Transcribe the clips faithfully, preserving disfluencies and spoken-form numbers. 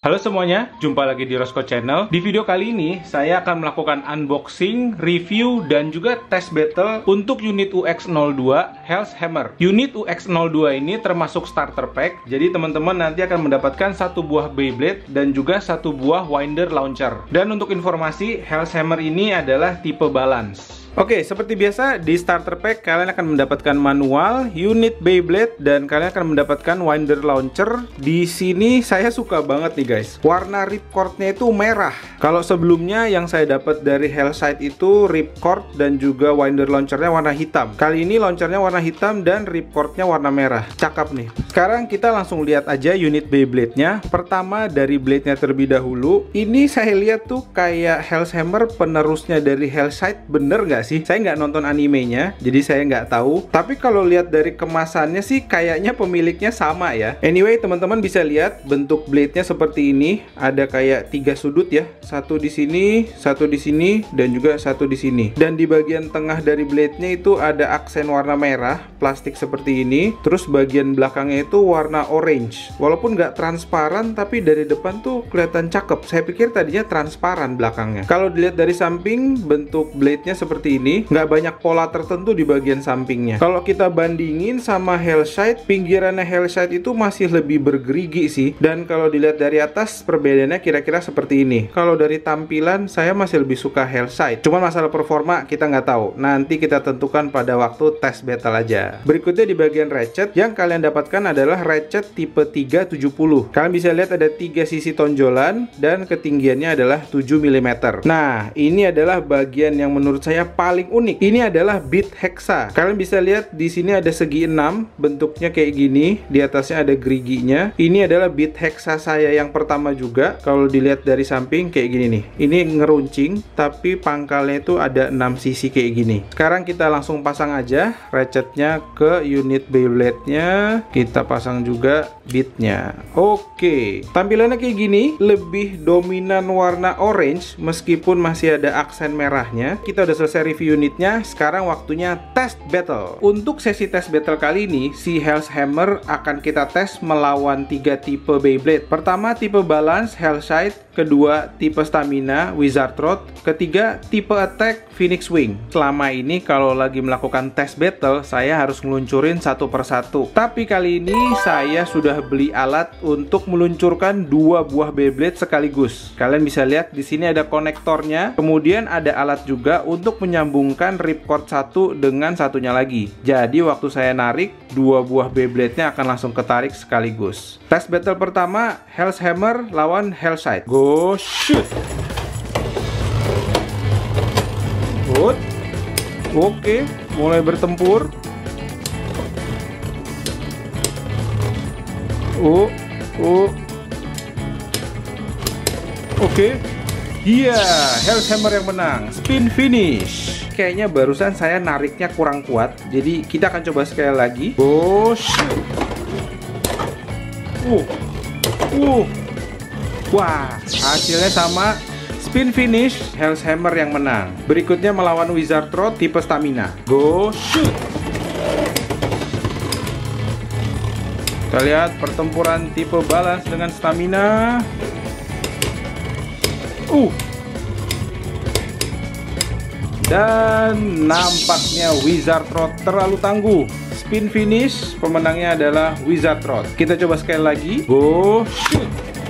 Halo semuanya, jumpa lagi di Rosco Channel. Di video kali ini, saya akan melakukan unboxing, review, dan juga test battle untuk unit U X nol dua Hellshammer. Unit U X nol dua ini termasuk starter pack, jadi teman-teman nanti akan mendapatkan satu buah Beyblade dan juga satu buah Winder Launcher. Dan untuk informasi, Hellshammer ini adalah tipe balance. Oke, seperti biasa di starter pack kalian akan mendapatkan manual, unit Beyblade, dan kalian akan mendapatkan Winder Launcher. Di sini saya suka banget nih guys, warna ripcordnya itu merah. Kalau sebelumnya yang saya dapat dari Hellside itu ripcord dan juga Winder Launchernya warna hitam. Kali ini launchernya warna hitam dan ripcordnya warna merah. Cakep nih. Sekarang kita langsung lihat aja unit Beyblade-nya. Pertama dari blade-nya terlebih dahulu. Ini saya lihat tuh kayak Hellshammer penerusnya dari Hellside, bener nggak sih? Saya nggak nonton animenya, jadi saya nggak tahu. Tapi kalau lihat dari kemasannya sih kayaknya pemiliknya sama ya. Anyway, teman-teman bisa lihat bentuk blade-nya seperti ini. Ada kayak tiga sudut ya. Satu di sini, satu di sini, dan juga satu di sini. Dan di bagian tengah dari blade-nya itu ada aksen warna merah, plastik seperti ini. Terus bagian belakangnya itu warna orange. Walaupun nggak transparan, tapi dari depan tuh kelihatan cakep. Saya pikir tadinya transparan belakangnya. Kalau dilihat dari samping, bentuk blade-nya seperti ini, nggak banyak pola tertentu di bagian sampingnya. Kalau kita bandingin sama Hellside, pinggirannya Hellside itu masih lebih bergerigi sih. Dan kalau dilihat dari atas, perbedaannya kira-kira seperti ini. Kalau dari tampilan, saya masih lebih suka Hellside. Cuman masalah performa kita nggak tahu. Nanti kita tentukan pada waktu test battle aja. Berikutnya di bagian ratchet, yang kalian dapatkan adalah ratchet tipe tiga tujuh puluh. Kalian bisa lihat ada tiga sisi tonjolan dan ketinggiannya adalah tujuh milimeter. Nah, ini adalah bagian yang menurut saya paling unik. Ini adalah bit hexa. Kalian bisa lihat di sini ada segi enam, bentuknya kayak gini. Di atasnya ada geriginya. Ini adalah bit hexa saya yang pertama juga. Kalau dilihat dari samping kayak gini nih. Ini ngeruncing, tapi pangkalnya itu ada enam sisi kayak gini. Sekarang kita langsung pasang aja ratchetnya ke unit Beyblade-nya. Kita pasang juga bitnya. Oke, tampilannya kayak gini, lebih dominan warna orange meskipun masih ada aksen merahnya. Kita udah selesai review unitnya, sekarang waktunya test battle. Untuk sesi test battle kali ini, si Hellshammer akan kita tes melawan tiga tipe Beyblade. Pertama tipe balance Hellside, kedua tipe stamina Wizard Rod, ketiga tipe attack Phoenix Wing. Selama ini kalau lagi melakukan test battle, saya harus ngeluncurin satu persatu. Tapi kali ini saya sudah beli alat untuk meluncurkan dua buah Beyblade sekaligus. Kalian bisa lihat di sini ada konektornya, kemudian ada alat juga untuk menyambungkan ripcord satu dengan satunya lagi. Jadi waktu saya narik, dua buah Beyblade-nya akan langsung ketarik sekaligus. Test battle pertama, Hellshammer lawan Hellside. Go shoot! Good. Oke, mulai bertempur. Oh, oh. Oke. Iya, Hellshammer yang menang. Spin finish. Kayaknya barusan saya nariknya kurang kuat, jadi kita akan coba sekali lagi. Oh, shoot. Uh. Uh. Wah, hasilnya sama. Spin finish, Hellshammer yang menang. Berikutnya melawan Wizard Rod tipe stamina. Go shoot. Kita lihat pertempuran tipe balance dengan stamina. Uh. Dan nampaknya Wizard Rod terlalu tangguh. Spin finish, pemenangnya adalah Wizard Rod. Kita coba sekali lagi. Go shoot.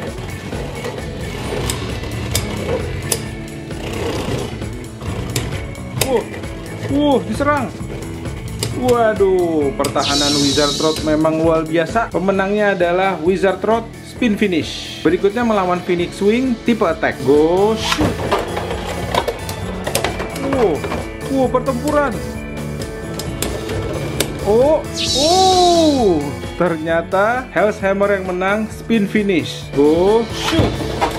Uh, uh, diserang. Waduh, pertahanan Wizard Rod memang luar biasa. Pemenangnya adalah Wizard Rod spin finish. Berikutnya melawan Phoenix Wing tipe attack. Go shoot. Uh, uh, pertempuran. Oh, oh, ternyata Hellshammer yang menang spin finish. Go shoot.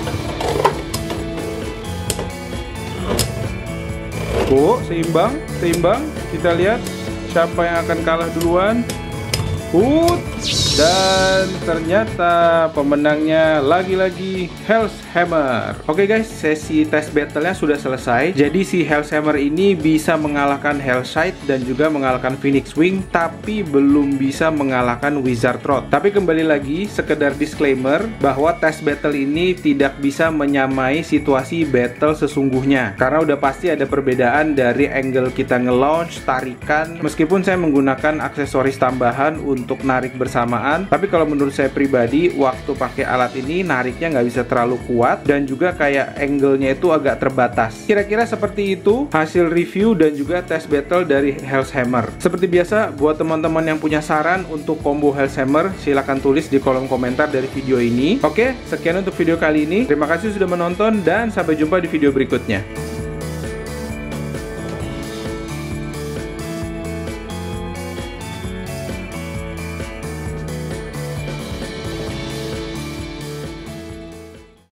Oh, seimbang, seimbang. Kita lihat siapa yang akan kalah duluan. Hut. Dan ternyata pemenangnya lagi-lagi Hellshammer. Oke guys, sesi test battle-nya sudah selesai. Jadi si Hellshammer ini bisa mengalahkan Hellscythe dan juga mengalahkan Phoenix Wing, tapi belum bisa mengalahkan Wizard Rod. Tapi kembali lagi, sekedar disclaimer bahwa test battle ini tidak bisa menyamai situasi battle sesungguhnya. Karena udah pasti ada perbedaan dari angle kita nge-launch, tarikan. Meskipun saya menggunakan aksesoris tambahan untuk narik bersamaan, tapi kalau menurut saya pribadi, waktu pakai alat ini nariknya nggak bisa terlalu kuat dan juga kayak angle-nya itu agak terbatas. Kira-kira seperti itu hasil review dan juga test battle dari Hellshammer. Seperti biasa, buat teman-teman yang punya saran untuk combo Hellshammer, silahkan tulis di kolom komentar dari video ini. Oke, sekian untuk video kali ini. Terima kasih sudah menonton dan sampai jumpa di video berikutnya.